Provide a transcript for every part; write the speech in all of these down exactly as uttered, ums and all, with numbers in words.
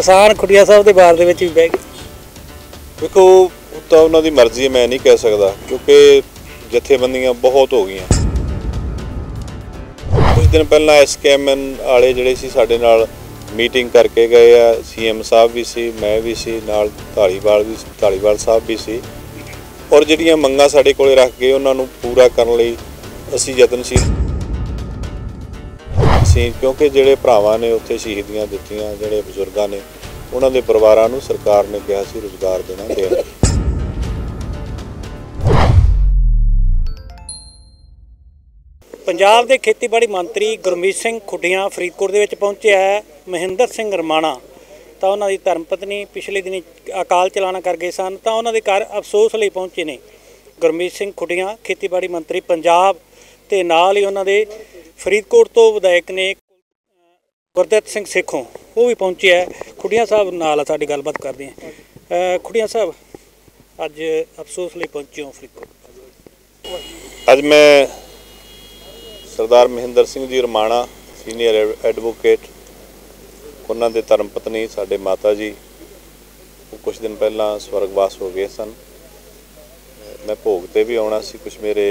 किसान खुटिया साहब के बार भी बह गए। देखो तो उन्होंने मर्जी है, मैं नहीं कह सकता क्योंकि जथेबंदियां बहुत हो गई। कुछ दिन पहला एस के एम एन वाले जोड़े सी साडे नाल मीटिंग करके गए आ। सी एम साहब भी सी, मैं भी सी, नाल धालीवाल भी धालीवाल साहब भी सी, और जिहड़ियां मंगां साडे कोले रख के उन्होंने पूरा करने लई असीं यतनशील सी, क्योंकि जिहड़े भरावां ने उत्थे शहीदियां दित्तियां, जिहड़े बजुर्गां ने उन्हां दे परिवारां नूं सरकार ने कहा सी रोज़गार देना देना। पंजाब के खेतीबाड़ी मंत्री गुरमीत सिंह खुटिया फरीदकोट दे विच पहुंचे है। महेंद्र सिंह रमाणा तो उन्होंने धर्मपत्नी पिछले दिन अकाल चलाना कर गए सन, तो उन्होंने घर अफसोस लिए पहुंचे ने गुरमीत सिंह खुटिया खेतीबाड़ी मंत्री पंजाब, ते नाल ही उन्होंने फरीदकोट तो विधायक ने गुरदत्त सिंह सेखों वो भी पहुंचे है। खुटिया साहब नाल साडी गलबात करते हैं। खुटिया साहब अज अफसोस लिए पहुंचे हो फरीदकोट। अज मैं सरदार महेंद्र सिंह जी रमाणा सीनियर एडवोकेट, उन्होंने धर्म पत्नी साडे माता जी वो कुछ दिन पहला स्वर्गवास हो गए सन। मैं भोग ते भी आना सी, कुछ मेरे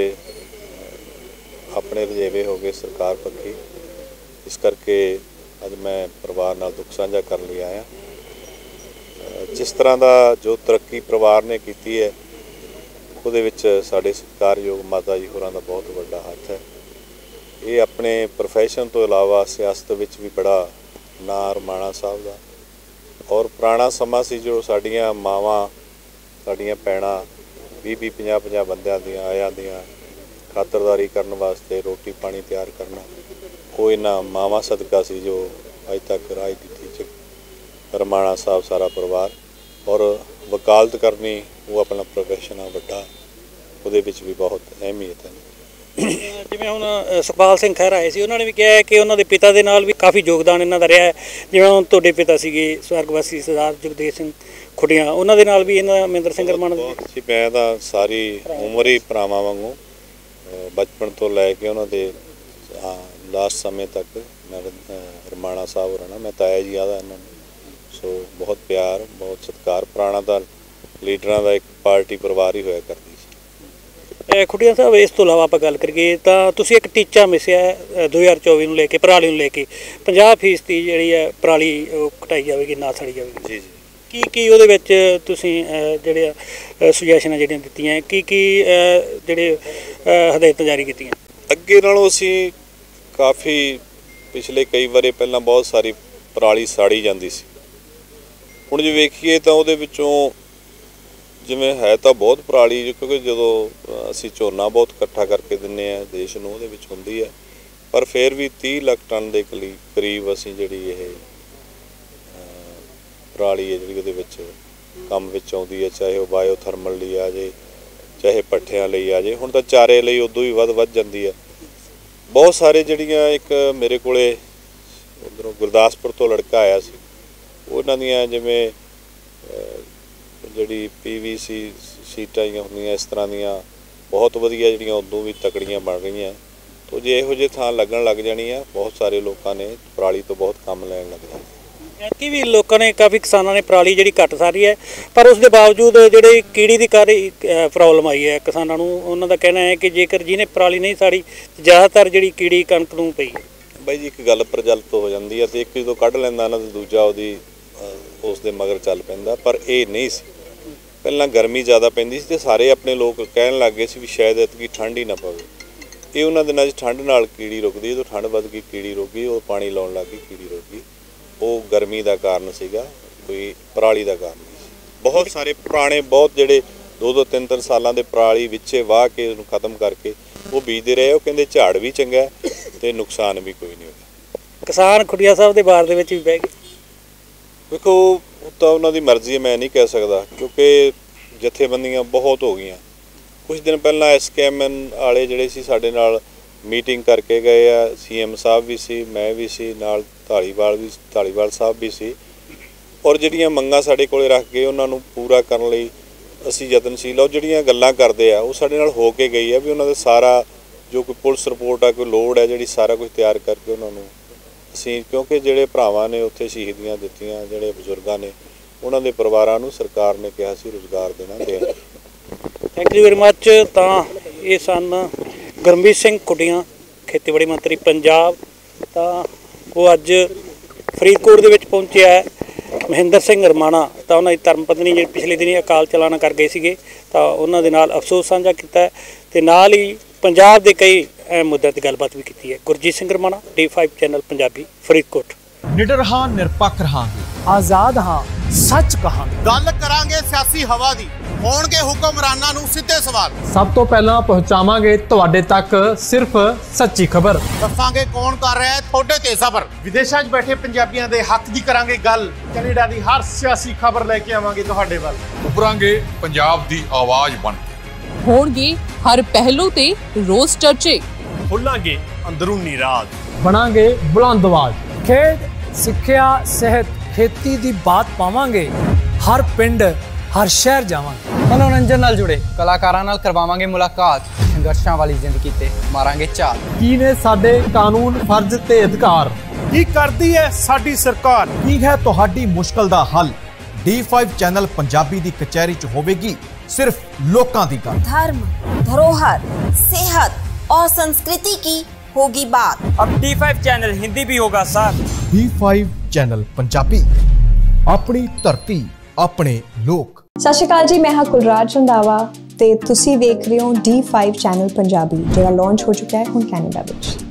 अपने रजेवे हो गए सरकार पक्की, इस करके अज मैं परिवार नाल दुख साझा कर लिया आया। जिस तरह का जो तरक्की परिवार ने की है उहदे विच साडे सत्कारयोग माता जी होरां दा बहुत वड्डा हत्थ है। ये अपने प्रोफैशन तो इलावा सियासत विच भी बड़ा नां रमाणा साहब का, और पुराना समा सी जो साडियां मावां साडियां भैणां भी भी पंजाह पंजाह बंदियां दियां आयां दियां खातरदारी करने वास्ते रोटी पानी तैयार करना, वो इन्हां मावां सदका सी जो अज तक राजनीति च रमाणा साहब सारा परिवार, और वकालत करनी वो अपना प्रोफैशन आ वड्डा, उहदे विच भी बहुत अहमियत है। जिवें हुण सुखपाल सिंह खैर आए सी, उन्होंने भी कहा है कि उन्होंने पिता के नाल भी काफ़ी योगदान इन्हां दा रहा है। जिवें हुण तुहाडे पिता सीगे स्वर्गवासी सरदार जगदेव सिंह खुटिया, उन्होंने नाल भी इन्हां महेंद्र सिंह रमाणा जी मैं तां सारी उम्र ही भरावां वांगू बचपन तो लैके उन्होंने लास्ट समय तक मैं रमाणा साहब होरां नाल मैं ताया जी आदा इन्हां नूं, सो बहुत प्यार बहुत सत्कार। पुराना तां लीडरां दा एक पार्टी परिवार ही होया करदी। खुटिया साहब इस तो इलावा आप गल करिए तो तुसीं एक टीचा मिसिया दो हज़ार चौबी नूं लेके पराली नूं लेके पचास फीसदी जिहड़ी है पराली कटाई जाएगी, ना सड़ी जाएगी। जी जी की की उहदे विच तुसीं जिहड़े सुजैशनां जिहड़ियां दित्तियां, की की जिहड़े हदायतां जारी कीतियां? अगे नालों असीं काफ़ी पिछले कई वारे पहलां बहुत सारी पराली साड़ी जाती सी। हुण जे वेखीए तां उहदे विचों जिवें है तो बहुत पराली, क्योंकि जो असी झोना बहुत इकट्ठा करके दिंने आ देश नूं उहदे विच हुंदी है, पर फिर भी तीह लाख टन के करीब असी जिहड़ी ये पराली है जिहड़ी उहदे विच काम विच आउंदी है, चाहे वो बायोथर्मल लई आ जाए चाहे पट्ठियां लई आ जाए, हुण तां चारे लई उदों भी वध वध जांदी है। बहुत सारे जिहड़ियां एक मेरे कोले उधरों गुरदासपुर तो लड़का आया सी, उन्हां दियां जिवें जिहड़ी पी वी सी सीटां होंदियां इस तरह दियां बहुत वधिया जिहड़ियां उदों भी तकड़ियां बन रही हैं। तो जे इहो जिहे थां लगन लग जानी है, बहुत सारे लोगों ने पराली तो बहुत कम लैण लग जाना। कि भी लोगों ने काफ़ी किसानों ने पराली जिहड़ी घट सारी है, पर उसके बावजूद जिहड़ी कीड़ी की कारी प्रॉब्लम आई है किसानों नूं, उन्हां दा कहना है कि जेकर जिन्हें पराली नहीं साड़ी ज़्यादातर जिहड़ी कीड़ी कणक नूं पई है। बाई जी एक गल प्रजलत हो जाती है, तो एक जो कढ़ लैंदा ना दूजा उहदी उस दे मगर चल पैंदा, पर यह नहीं सी। पहलां गर्मी ज़्यादा पैंदी सी ते सारे अपने लोग कहण लग गए सी भी शायद इतकी ठंड ही ना पवे। ये उन्हां दिनां च ठंड नाल कीड़ी रुकदी, तो ठंड वध गई कीड़ी रुक गई, वो पानी लाउण लग गई कीड़ी रुक गई। वो गर्मी का कारण सीगा, कोई पराली का कारण नहीं सी। बहुत सारे पुराने बहुत जिहड़े दो दो तीन तीन सालां दे पराली विचे वाह के उहनूं खत्म करके वो बीजते रहे। वो कहंदे झाड़ भी चंगा ते नुकसान भी कोई नहीं होगा। किसान खुटिया साहब के बार भी बह गए। देखो तो उन्होंने मर्जी है, मैं नहीं कह सकता क्योंकि जथेबंदियां बहुत हो गई। कुछ दिन पहला एस के एम एन वाले जोड़े सी साडे नाल मीटिंग करके गए आ। सी एम साहब भी सी, मैं भी सी, नाल धालीवाल भी धालीवाल साहब भी सी, और जिहड़ियां मंगां साडे कोले रख के उन्होंने पूरा करने लई असीं यतनशील। और जिहड़ियां गल्लां करदे आ वो साडे नाल हो के गई है भी उन्होंने सारा जो कोई पुलिस रिपोर्ट आ कोई लोड़ है जिहड़ी सारा कुछ तैयार करके उन्होंने ਅਸੀਂ ਕਿਉਂਕਿ ਜਿਹੜੇ ਭਰਾਵਾਂ ਨੇ ਉੱਥੇ ਸ਼ਹੀਦੀਆਂ ਦਿੱਤੀਆਂ, ਜਿਹੜੇ ਬਜ਼ੁਰਗਾਂ ਨੇ, ਉਹਨਾਂ ਦੇ ਪਰਿਵਾਰਾਂ ਨੂੰ ਸਰਕਾਰ ਨੇ ਕਿਹਾ ਸੀ ਰੁਜ਼ਗਾਰ ਦੇਣਾ ਦੇਣ। Thank you very much. ਤਾਂ ਇਹ ਸਨ ਗੁਰਮੀਤ ਸਿੰਘ ਖੁੱਡੀਆਂ, ਖੇਤੀਬਾੜੀ ਮੰਤਰੀ ਪੰਜਾਬ। ਤਾਂ ਉਹ ਅੱਜ ਫਰੀਦਕੋਟ ਦੇ ਵਿੱਚ ਪਹੁੰਚਿਆ ਹੈ। ਮਹਿੰਦਰ ਸਿੰਘ ਰਮਾਣਾ ਤਾਂ ਉਹਨਾਂ ਦੀ ਧਰਮ ਪਤਨੀ ਜਿਹੜੀ ਪਿਛਲੇ ਦਿਨੀ ਅਕਾਲ ਚਲਾਣਾ ਕਰ ਗਏ ਸੀਗੇ, ਤਾਂ ਉਹਨਾਂ ਦੇ ਨਾਲ ਅਫਸੋਸ ਸਾਂਝਾ ਕੀਤਾ ਤੇ ਨਾਲ ਹੀ ਪੰਜਾਬ ਦੇ ਕਈ ਅਹਿਮ ਮੁੱਦਿਆਂ 'ਤੇ ਗੱਲਬਾਤ ਵੀ ਕੀਤੀ ਹੈ। Gurjeet Singh Ramana, D five channel Punjabi, Faridkot. ਨਿਡਰ ਹਾਂ, ਨਿਰਪੱਖ ਰਹਾਂਗੇ, ਆਜ਼ਾਦ ਹਾਂ, ਸੱਚ ਕਹਾਂਗੇ। ਗੱਲ ਕਰਾਂਗੇ ਸਿਆਸੀ ਹਵਾ ਦੀ, ਹੋਣਗੇ ਹੁਕਮਰਾਨਾਂ ਨੂੰ ਸਿੱਧੇ ਸਵਾਲ। ਸਭ ਤੋਂ ਪਹਿਲਾਂ ਪਹੁੰਚਾਵਾਂਗੇ ਤੁਹਾਡੇ ਤੱਕ ਸਿਰਫ ਸੱਚੀ ਖਬਰ। ਦੱਸਾਂਗੇ ਕੌਣ ਕਰ ਰਿਹਾ ਹੈ ਤੁਹਾਡੇ ਤੇ ਸਬਰ। ਵਿਦੇਸ਼ਾਂ 'ਚ ਬੈਠੇ ਪੰਜਾਬੀਆਂ ਦੇ ਹੱਕ ਦੀ ਕਰਾਂਗੇ ਗੱਲ। ਕੈਨੇਡਾ ਦੀ ਹਰ ਸਿਆਸੀ ਖਬਰ ਲੈ ਕੇ ਆਵਾਂਗੇ ਤੁਹਾਡੇ ਵੱਲ। ਉਭਰਾਂਗੇ ਪੰਜਾਬ ਦੀ ਆਵਾਜ਼ ਬਣ ਕੇ। ਹੋਣਗੇ ਹਰ ਪਹਿਲੂ ਤੇ ਰੋਜ਼ ਚਰਚੇ। ਖੁੱਲਾਂਗੇ ਅੰਦਰੂਨੀ ਰਾਜ। ਬਣਾਂਗੇ ਬੁਲੰਦ ਆਵਾਜ਼। ਖੇਡ, ਸਿੱਖਿਆ, ਸਿਹਤ, ਖੇਤੀ ਦੀ ਬਾਤ ਪਾਵਾਂਗੇ। ਹਰ ਪਿੰਡ, ਹਰ ਸ਼ਹਿਰ ਜਾਵਾਂਗੇ। ਮਨੋਰੰਜਨ ਨਾਲ ਜੁੜੇ ਕਲਾਕਾਰਾਂ ਨਾਲ ਕਰਵਾਵਾਂਗੇ ਮੁਲਾਕਾਤ। ਸੰਘਰਸ਼ਾਂ ਵਾਲੀ ਜ਼ਿੰਦਗੀ ਤੇ ਮਾਰਾਂਗੇ ਝਾਤ। ਕੀ ਨੇ ਸਾਡੇ ਕਾਨੂੰਨ, ਫਰਜ਼ ਤੇ ਅਧਿਕਾਰ? ਕੀ ਕਰਦੀ ਹੈ ਸਾਡੀ ਸਰਕਾਰ? ਕੀ ਹੈ ਤੁਹਾਡੀ ਮੁਸ਼ਕਲ ਦਾ ਹੱਲ? ਡੀ ਫਾਈਵ ਚੈਨਲ ਪੰਜਾਬੀ ਦੀ ਕਚਹਿਰੀ 'ਚ ਹੋਵੇਗੀ सिर्फ लोकां दी गल। धर्म, धरोहर, सेहत और संस्कृति की होगी बात। अब डी फाइव चैनल हिंदी भी होगा sir. D five channel Punjabi, अपनी धरती, अपने लोक। सत श्री अकाल जी, मैं हाँ कुलराज रंधावा ते तुसी देख रहे हो डी फाइव चैनल पंजाबी, जिहड़ा लॉन्च हो चुका है हुण कैनेडा विच।